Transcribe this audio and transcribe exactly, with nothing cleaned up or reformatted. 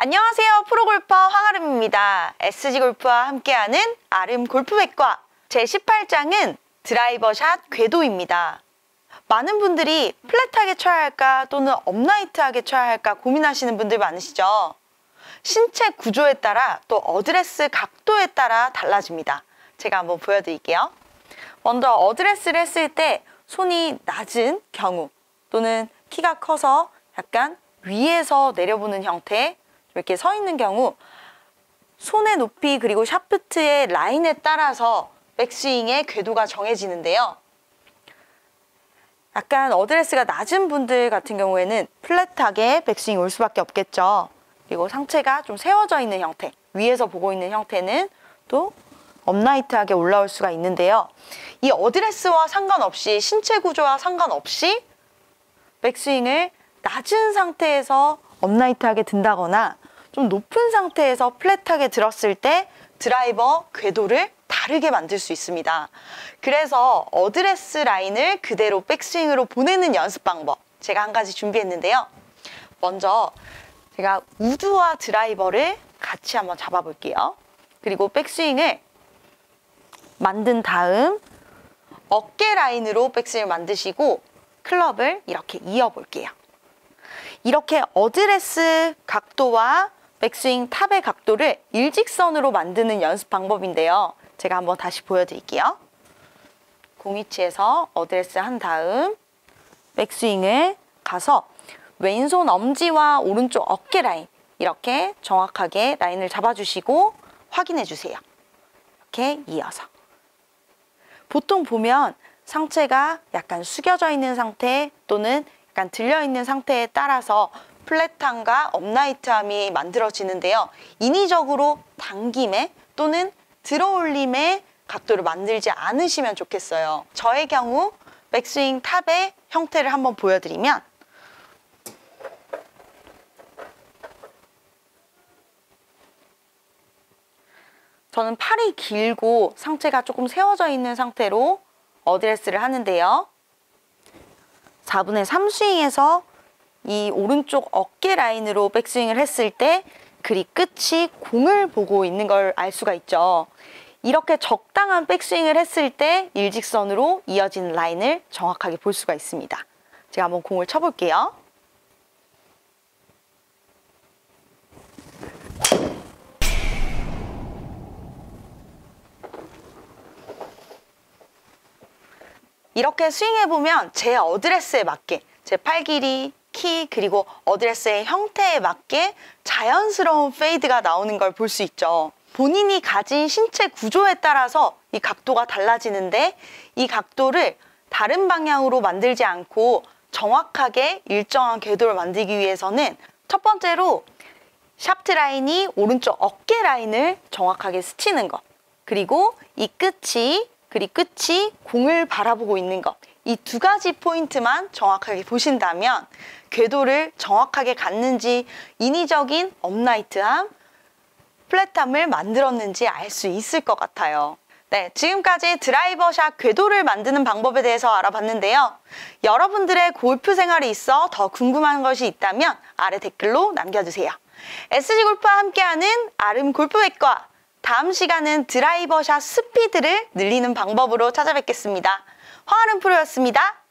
안녕하세요. 프로골퍼 황아름입니다. 에스지골프와 함께하는 아름 골프백과 제십팔 장은 드라이버샷 궤도입니다. 많은 분들이 플랫하게 쳐야 할까 또는 업라이트하게 쳐야 할까 고민하시는 분들 많으시죠? 신체 구조에 따라 또 어드레스 각도에 따라 달라집니다. 제가 한번 보여드릴게요. 먼저 어드레스를 했을 때 손이 낮은 경우 또는 키가 커서 약간 위에서 내려보는 형태 이렇게 서 있는 경우 손의 높이 그리고 샤프트의 라인에 따라서 백스윙의 궤도가 정해지는데요. 약간 어드레스가 낮은 분들 같은 경우에는 플랫하게 백스윙이 올 수밖에 없겠죠. 그리고 상체가 좀 세워져 있는 형태, 위에서 보고 있는 형태는 또 업라이트하게 올라올 수가 있는데요. 이 어드레스와 상관없이 신체 구조와 상관없이 백스윙을 낮은 상태에서 업라이트하게 든다거나 좀 높은 상태에서 플랫하게 들었을 때 드라이버 궤도를 다르게 만들 수 있습니다. 그래서 어드레스 라인을 그대로 백스윙으로 보내는 연습 방법 제가 한 가지 준비했는데요. 먼저 제가 우드와 드라이버를 같이 한번 잡아볼게요. 그리고 백스윙을 만든 다음 어깨 라인으로 백스윙을 만드시고 클럽을 이렇게 이어볼게요. 이렇게 어드레스 각도와 백스윙 탑의 각도를 일직선으로 만드는 연습 방법인데요. 제가 한번 다시 보여드릴게요. 공 위치에서 어드레스 한 다음 백스윙을 가서 왼손 엄지와 오른쪽 어깨 라인 이렇게 정확하게 라인을 잡아주시고 확인해 주세요. 이렇게 이어서. 보통 보면 상체가 약간 숙여져 있는 상태 또는 약간 들려있는 상태에 따라서 플랫함과 업라이트함이 만들어지는데요. 인위적으로 당김에 또는 들어올림의 각도를 만들지 않으시면 좋겠어요. 저의 경우 백스윙 탑의 형태를 한번 보여드리면 저는 팔이 길고 상체가 조금 세워져 있는 상태로 어드레스를 하는데요. 사분의 삼 스윙에서 이 오른쪽 어깨 라인으로 백스윙을 했을 때 그리 끝이 공을 보고 있는 걸 알 수가 있죠. 이렇게 적당한 백스윙을 했을 때 일직선으로 이어진 라인을 정확하게 볼 수가 있습니다. 제가 한번 공을 쳐볼게요. 이렇게 스윙해보면 제 어드레스에 맞게 제 팔 길이, 키, 그리고 어드레스의 형태에 맞게 자연스러운 페이드가 나오는 걸 볼 수 있죠. 본인이 가진 신체 구조에 따라서 이 각도가 달라지는데 이 각도를 다른 방향으로 만들지 않고 정확하게 일정한 궤도를 만들기 위해서는 첫 번째로 샤프트 라인이 오른쪽 어깨 라인을 정확하게 스치는 것, 그리고 이 끝이 그리 끝이 공을 바라보고 있는 것, 이 두 가지 포인트만 정확하게 보신다면 궤도를 정확하게 갔는지 인위적인 업라이트함, 플랫함을 만들었는지 알 수 있을 것 같아요. 네, 지금까지 드라이버샷 궤도를 만드는 방법에 대해서 알아봤는데요. 여러분들의 골프 생활에 있어 더 궁금한 것이 있다면 아래 댓글로 남겨주세요. 에스지골프와 함께하는 아름 골프백과 다음 시간은 드라이버샷 스피드를 늘리는 방법으로 찾아뵙겠습니다. 황아름 프로였습니다.